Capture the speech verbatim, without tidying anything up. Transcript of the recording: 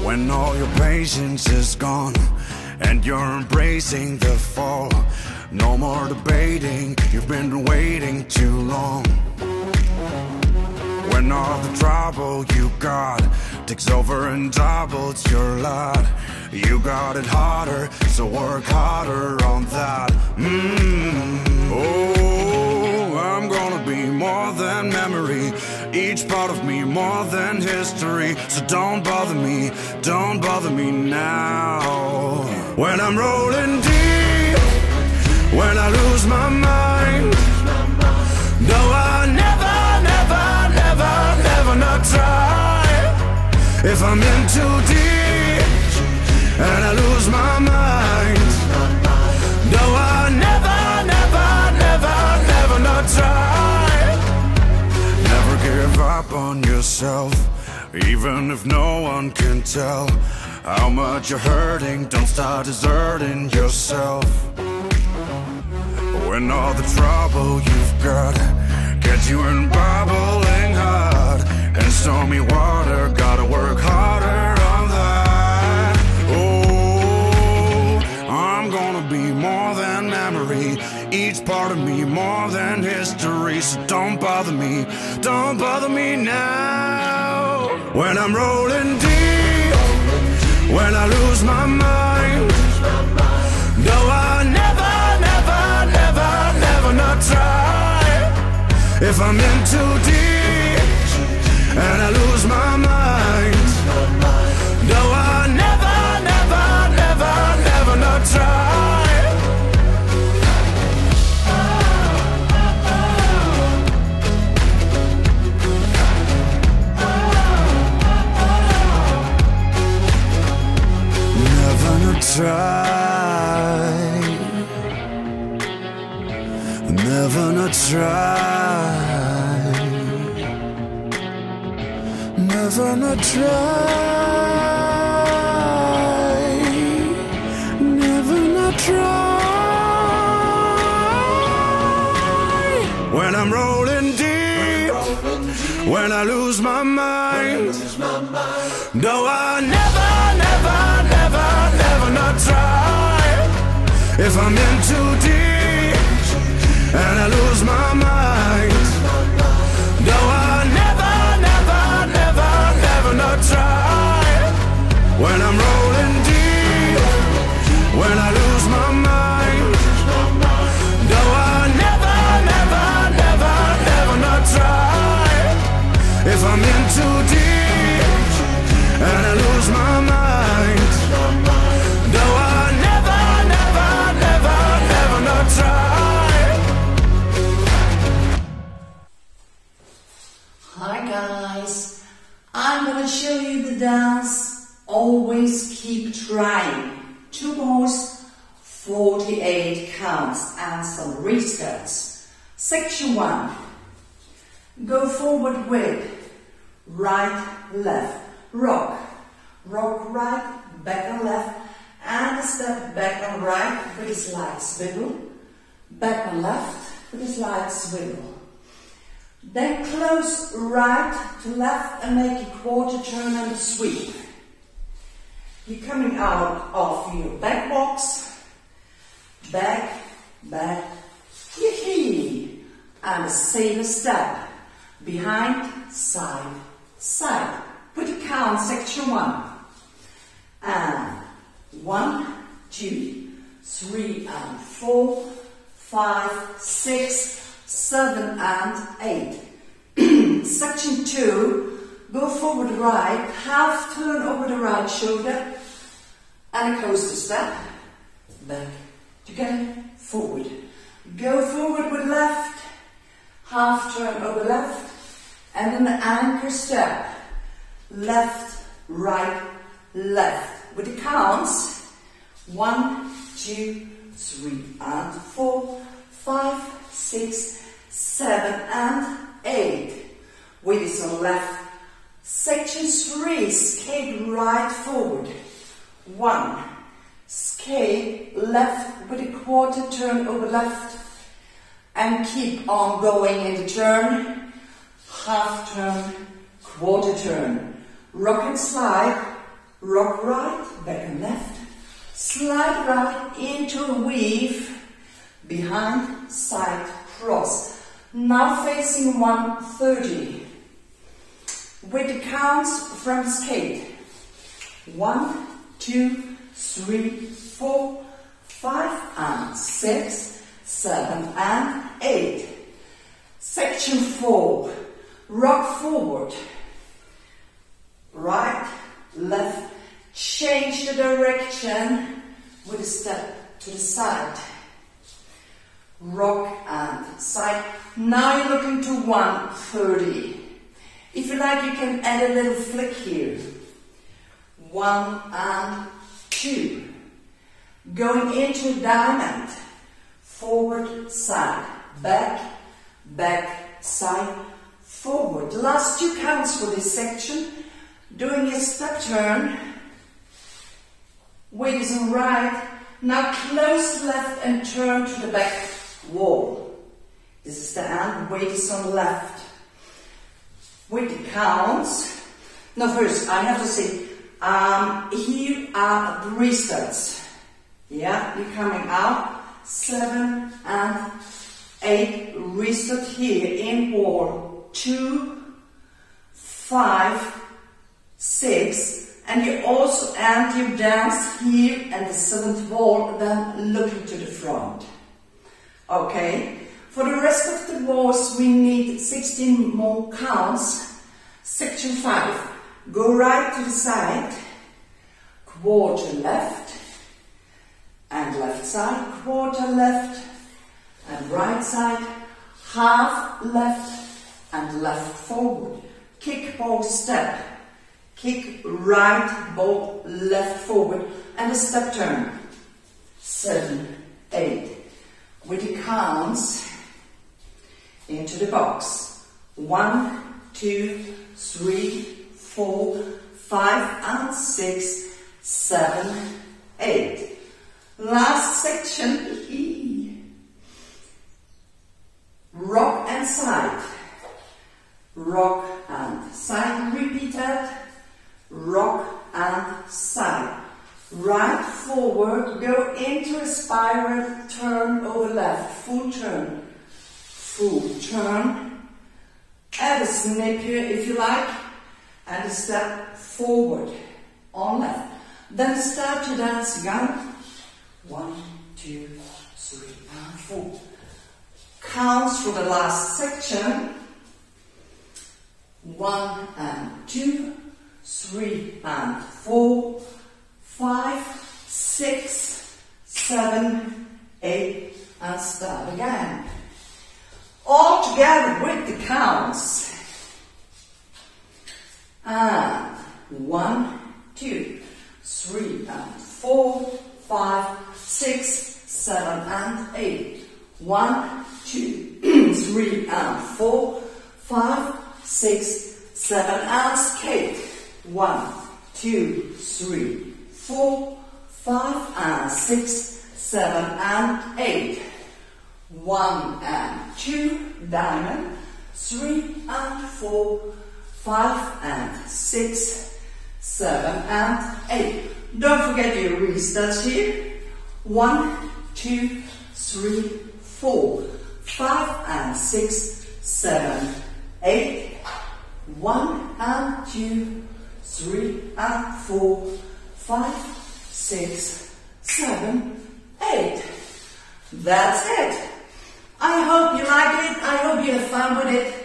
When all your patience is gone and you're embracing the fall, no more debating, you've been waiting too long. When all the trouble you got takes over and doubles your lot, you got it harder, so work harder on that. Mm. Oh, I'm gonna be more than memory, each part of me more than history. So don't bother me, don't bother me now. When I'm rolling deep, when I lose my mind, no, I never, never, never, never not try. If I'm in too deep and I lose my mind, no, I never, never, never, never not try. Never give up on yourself, even if no one can tell how much you're hurting. Don't start deserting yourself. When all the trouble you've got gets you in bubbling hot and stormy water, gotta work harder on that. Oh, I'm gonna be more than memory, each part of me more than history. So don't bother me, don't bother me now. When I'm rolling deep, when I lose my mind, no, I never, never, never, never not try. If I'm in too deep and I lose my mind, no, I never, never, never, never not try. Never not try. Never not try. Never not try. Never not try. When I'm rolling deep, when I lose my mind, no, I never, never, never, never not try. If I'm in too deep and I lose my mind, no, I never, never, never, never not try. When I'm rolling deep, when I lose my mind, no, I never, never, never, never not try. If I'm in too deep and I lose my mind, no, I never, never, never, never not try. Hi guys, I'm gonna show you the dance Always Keep Trying. Two bars, forty-eight counts and some restarts. Section one. Go forward with right, left, rock, rock right, back and left, and a step back and right with a slight swivel, back and left with a slight swivel. Then close right to left and make a quarter turn and a sweep. You're coming out of your back box, back, back, yee-hee, and a sailor step, behind, side, side. Put a count, section one. And one, two, three and four, five, six, seven and eight. Section two, go forward right, half turn over the right shoulder, and a coaster step, back, together, forward. Go forward with left, half turn over left, and an anchor step, left, right, left. With the counts, one, two, three and four, five, six, seven and eight. With this on left. Section three, skate right forward. One, skate left with a quarter turn over left, and keep on going in the turn. Half turn, quarter turn. Rock and slide, rock right, back and left, slide right into a weave, behind, side, cross. Now facing one thirty. With the counts from skate. One, two, three, four, five, and six, seven, and eight. Section four. Rock forward. Right, left, change the direction with a step to the side. Rock and side. Now you're looking to one thirty. If you like, you can add a little flick here. One and two. Going into a diamond. Forward, side, back, back, side, forward. The last two counts for this section. Doing a step turn. Weight is on right. Now close the left and turn to the back wall. This is the end. Weight is on the left. With the counts. Now first, I have to say, um, here are the restarts. Yeah, you're coming out. Seven and eight. Restart here in wall. Two, five, six. And you also end your dance here and the seventh wall, then looking to the front. Okay. For the rest of the walls, we need sixteen more counts. Section five. Go right to the side, quarter left, and left side, quarter left, and right side, half left, and left forward. Kick both step, kick right, both left forward, and a step turn. Seven, eight. With the counts, into the box. One, two, three, four, five, and six, seven, eight. Last section, E. Rock and side. Rock and side. Repeat that. Rock and side. Right forward, go into a spiral, turn over left, full turn. Full turn, add a snip here if you like, and a step forward on left. Then start to dance again. One, two, three, and four. Counts for the last section. One and two, three and four, five, six, seven, eight, and start again. All together with the counts. And one, two, three, and four, five, six, seven, and eight. One, two, three, and four, five, six, seven, and skate. One, two, three, four, five, and six, seven, and eight. One and two, diamond, three and four, five and six, seven and eight. Don't forget your restarts here. One, two, three, four, five and six, seven, eight. One and two, three and four, five, six, seven, eight. That's it. I hope you like it. I hope you have fun with it.